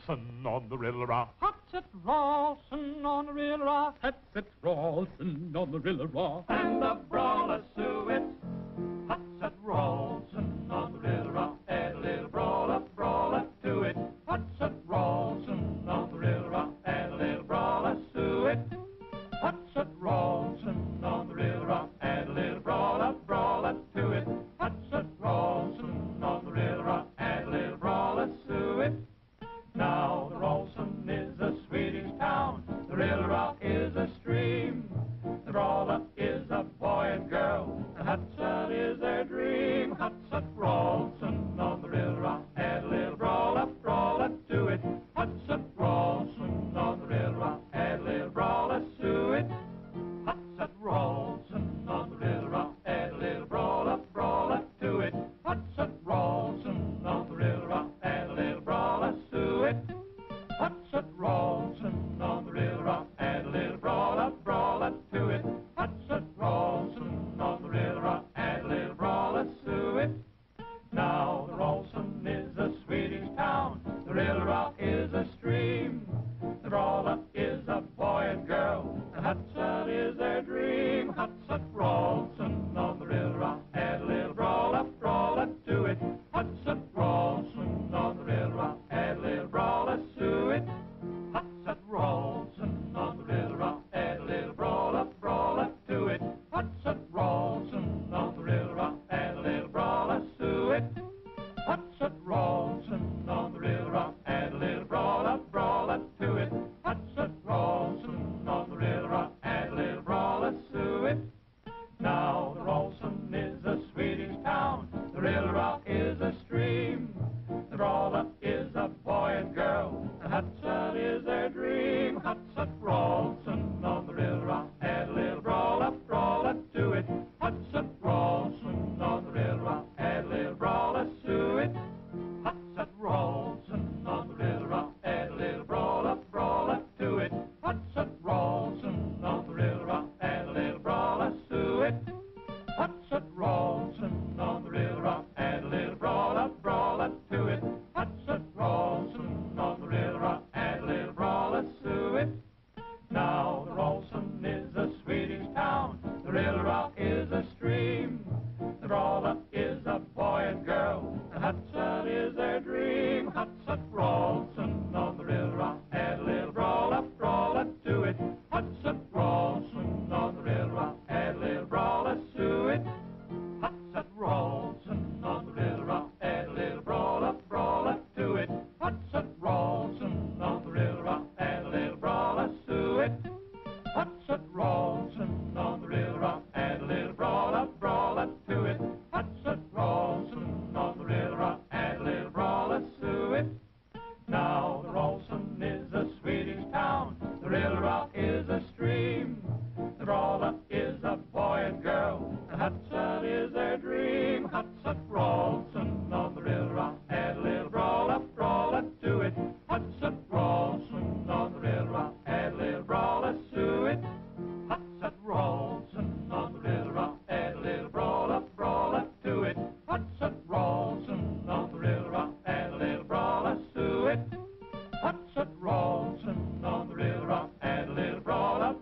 Rawlson on the Rill-a-Raw. Hudson Rawlson on the Rill-a-Raw. Hudson Rawlson on the Rill-a-Raw. And the brawler suet. Hudson Rawlson on the Rill-a-Raw. Add a little brawler, brawler to it. Hudson Rawlson on the Rill-a-Raw. Add a little brawler suet. Hudson Rawlson on the Rill-a-Raw. Add a little brawler, brawler to it. Hudson Rawlson on the Rill-a-Raw. Add a little brawler suet. Now the Rawlson is a Swedish town. The Rill-a-Raw is a stream. The brawler is a boy and girl. And Hudson is their dream. Hudson Rawlson on the Rill-a-Raw. Add a little brawler, brawler to it. Hudson Rawlson on the Rill-a-Raw. Add a little brawler suet. Hudson Rawlson on the Rill-a-Raw. Add a little brawler, brawler to it. Hudson Rawlson on the Rill-a-Raw. Add a little brawler suet. Hudson Rawlson on the Rill-a-Raw. Add a little brawler, brawler to it. Hudson Rawlson on the Rill-a-Raw. Add a little brawler suet. Now the Rawlson is a Swedish town. The Rill-a-Raw is a stream. The brawler is a boy and girl. And Hudson is their dream. Hudson Rawlson on the Rill-a-Raw. Add a little brawler, brawler to it. Hudson Rawlson on the Rill-a-Raw. Add a little brawler suet. Hudson Rawlson on the Rill-a-Raw. Add a little brawler, brawler to it. Hudson Rawlson on the Rill-a-Raw. Add a little brawler suet. Hudson Rawlson on the Rill-a-Raw. Add a little brawler, brawler to it. Hudson Rawlson on the Rill-a-Raw. Add a little brawler suet. Now the Rawlson is a Swedish town. The Rill-a-Raw is a stream. The brawler is a boy and girl. And Hudson is their dream. Hudson Rawlson on the Rill-a-Raw. Add a little brawler, brawler to it. Hudson Rawlson on the Rill-a-Raw. Add a little brawler suet. Hudson Rawlson on the Rill-a-Raw. Add a little brawler, brawler to it. Hudson Rawlson on the Rill-a-Raw. Add a little brawler suet. Hudson Rawlson on the Rill-a-Raw. Add a little brawler, brawler to it. Hudson Rawlson on the Rill-a-Raw. Add a little brawler suet. Now the Rawlson is a Swedish town. The Rill-a-Raw is a stream. The brawler is a boy and girl. And Hudson is their dream. Hudson Rawlson on the Rill-a-Raw. Add a little brawler, brawler to it. Hudson Rawlson on the Rill-a-Raw. Add a little brawler suet. Hudson Rawlson on the Rill-a-Raw. Add a little brawler, brawler to it. Hudson Rawlson on the Rill-a-Raw. Add a little brawler suet. Hudson Rawlson on the Rill-a-Raw. Add a little brawler, brawler to it. Hudson Rawlson on the Rill-a-Raw. Add a little brawler suet. Now the Rawlson is a Swedish town. The Rill-a-Raw is a stream. The brawler is a boy and girl. And Hudson is their dream. Hudson Rawlson on the Rill-a-Raw. Add a little brawler, brawler to it. Hudson Rawlson on the Rill-a-Raw. Add a little brawler suet. Hudson Rawlson on the Rill-a-Raw. Add a little brawler, brawler to it. Hudson Rawlson on the Rill-a-Raw. Add a little brawler suet. Hudson Rawlson on the Rill-a-Raw. Add a little brawler,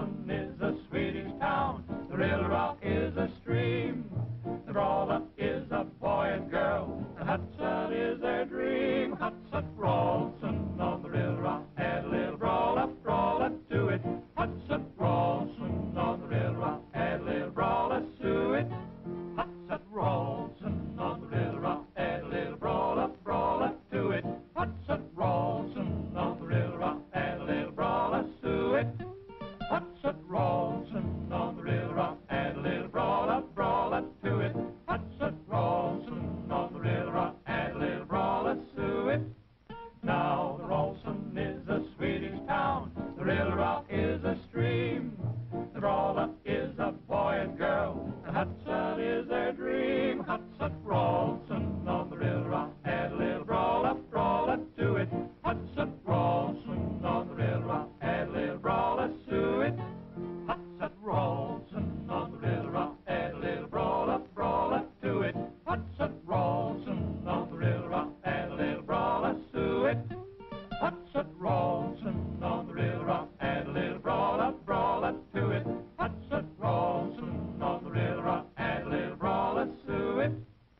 Ralston is a Swedish town. The Rillerock is a stream. The Brawler is a boy and girl. The Hudson is their dream. Hudson Ralston on the Rillerock. Add a little brawler to it. Hudson Ralston on the Rillerock. Add a little brawler to it. Hudson Ralston on the Rillerock. Add a little brawler to it. Hudson Ralston on the Rillerock. Add a little brawler to it. Hudson Ralston on the Rillerock. Add a little brawler to it. Hudson Ralston on the Rillerock. Add a little brawler to it. Now the Ralston is a Swedish town. The Rillerock is a stream. The Brawler is a boy and girl. The Hudson is their dream. Hudson Ralston on the Rillerock. Add a little brawler to it. Hudson Ralston on the Rillerock. Add a little brawler to it. Hudson Ralston on the Rillerock. Add a little brawler to it. Hudson Ralston on the Rillerock. Add a little brawler to it. Hudson Ralston on the Rillerock. Add a little brawler to it. Hudson Ralston on the Rillerock. Add a little brawler to it.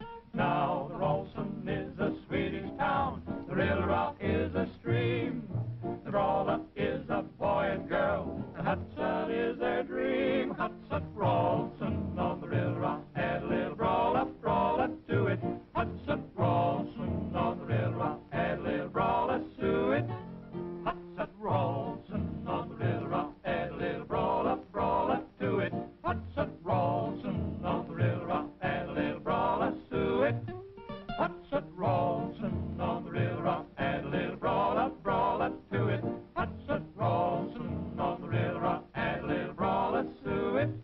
Now the Ralston is a Swedish town. The Rillerock is a stream. The Brawler is a boy and girl. The Hudson is their dream. Hudson Ralston on the Rillerock. Add a little brawler to it. Hudson Ralston on the Rillerock. Add a little brawler to it. Hudson Ralston on the Rillerock. Add a little brawler to it. Hudson Ralston on the Rillerock. Add a little brawler to it. Hudson Ralston on the Rillerock. Add a little brawler to it. Hudson Ralston on the Rillerock. Add a little brawler to it.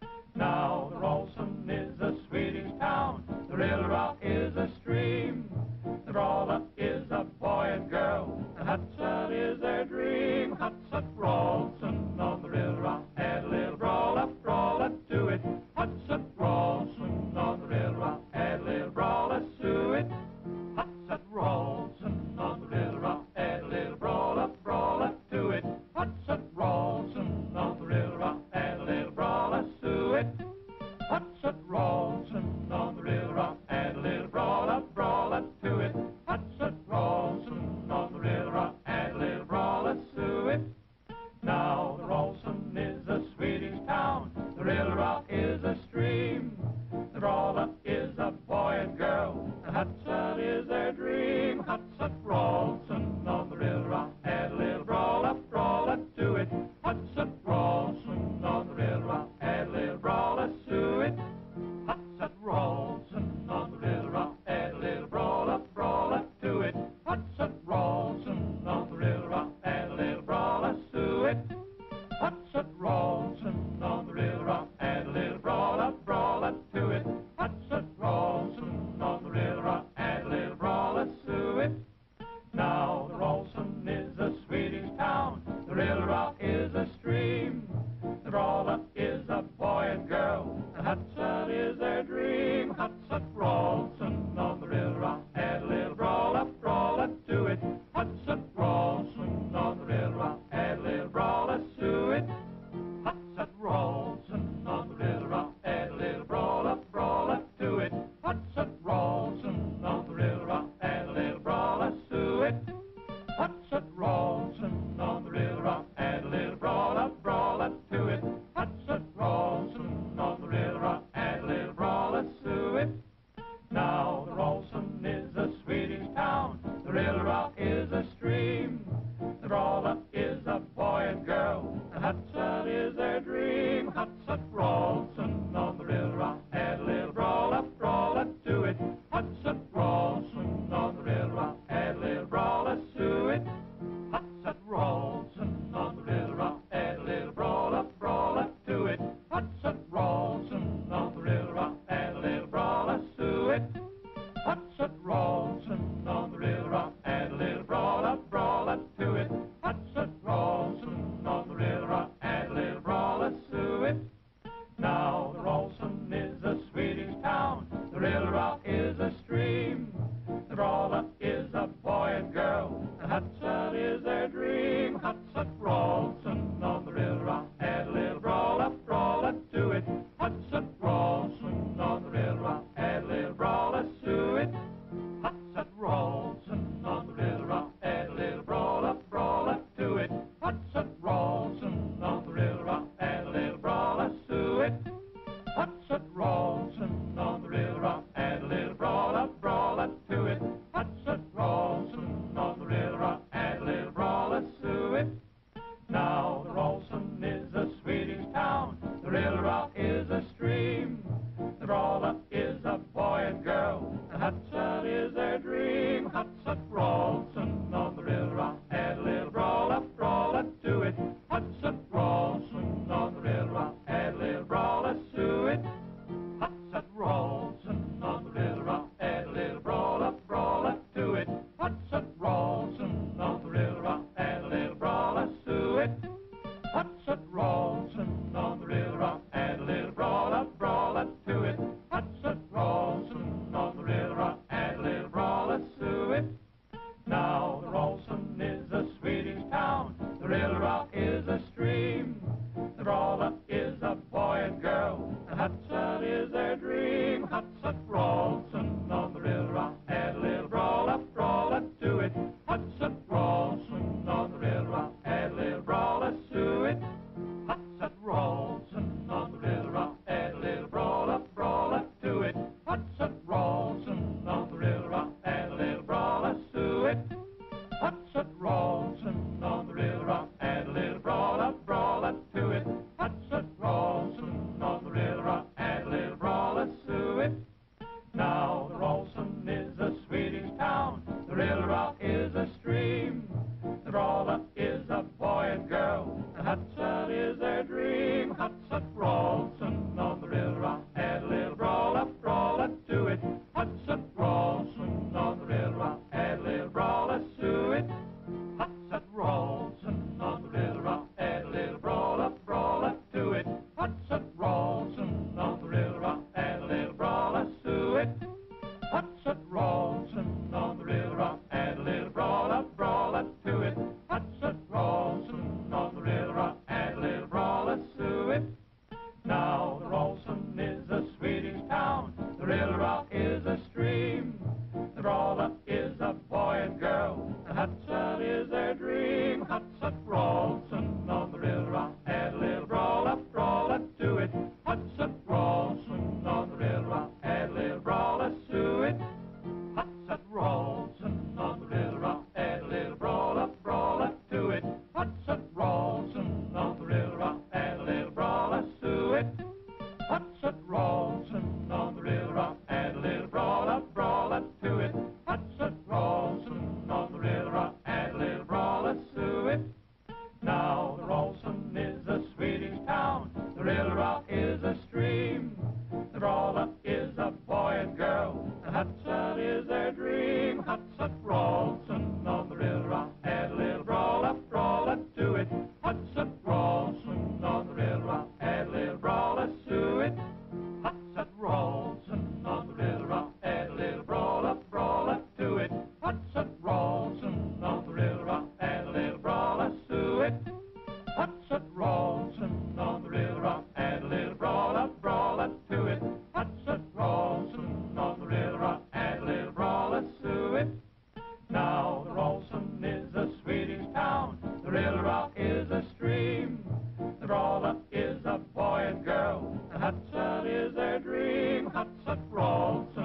Now the Ralston is a Swedish town. The Rillerock is a stream. The Brawler is a boy and girl. The Hudson is their dream. Hudson Ralston on the Rillerock. Add a little brawler to it. Hudson Ralston on the Rillerock. Add a little brawler to it. Hudson Ralston on the Rillerock. Add a little brawler to it. Hudson Ralston on the Rillerock. Add a little brawler to it. Hudson Ralston on the Rillerock. Add a little brawler to it. Hudson Ralston on the Rillerock. Add a little brawler to it. Now the Ralston is a Swedish town. The Rillerock is a stream. The Brawler is a boy and girl. The Hudson is their dream. Hudson Ralston on the Rillerock. Add a little brawler to it. Hudson Ralston on the Rillerock. Add a little brawler to it. Hudson Ralston on the Rillerock. Add a little brawler to it. Hudson Ralston on the Rillerock. Add a little brawler to it. Hudson Ralston on the Rillerock. Add a little brawler to it. Hudson Ralston on the Rillerock. Add a little brawler to it. Now the Ralston is a Swedish town. The Rillerock is a stream. The Brawler is a boy and girl. The Hudson is their dream. Hudson Ralston on the Rillerock. Add a little brawler to it. Hudson Ralston on the Rillerock. Add a little brawler to it. Hudson Ralston on the Rillerock. Add a little brawler to it. Hudson Ralston on the Rillerock. Add a little brawler to it. Hudson Ralston on the Rillerock. Add a little brawler to it. Hudson Ralston on the Rillerock. Add a little brawler to it. Now the Ralston is a Swedish town. The Rillerock is a stream. The Brawler is a boy and girl. The Hudson is their dream. Hudson Ralston on the Rillerock. Add a little brawler to it. Hudson Ralston on the Rillerock. Add a little brawler to it. Hudson Ralston on the Rillerock. Add a little brawler to it. Hudson Ralston on the Rillerock. Add a little brawler to it. Hudson Ralston on the Rillerock. Add a little brawler to it. Hudson Ralston on the Rillerock. Add a little brawler to it. Hudson Rawlson on the river, had a little brawl up to it. Hudson Rawlson on the river, had a little brawl up to it. Hudson Rawlson on the river, had a little brawl up to it. Hudson Rawlson on the river, had a little brawl up to it. Hudson Rawlson on the river, had a little brawl up to it. Hudson Rawlson on the river, had a little brawl up to it. Now the Rawlson is a Swedish town, the river is a stream. The brawler is a boy and girl, the Hudson is their dream. Hudson Rawlson on the river, had a little brawl up to it. Hudson Rawlson on the river, had a little brawl up to it. Hudson Rawlson on the river, had a little brawl up to it. Hudson Rawlson on the river, had a little brawl up to it. Hudson Rawlson on the river, had a little brawl up to it. Hudson Rawlson on the river, had a little brawl up to it. Now the Rawlson is a Swedish town, the river is a stream. The brawler is a boy and girl, the Hudson is their dream. Hudson Rawlson on the river, had a little brawl up to it. Hudson Rawlson on the river, had a little brawl up to it. Hudson Rawlson on the river, had a little brawl up to it. Hudson Rawlson on the river, had a little brawl up to it. Hudson Rawlson on the river, had a little brawl up to it. Hudson Rawlson on the river, had a little brawl up to it. Now the Rawlson is a Swedish town, the river is a stream. The brawler is a boy and girl, the Hudson is their dream. Hudson Rawlson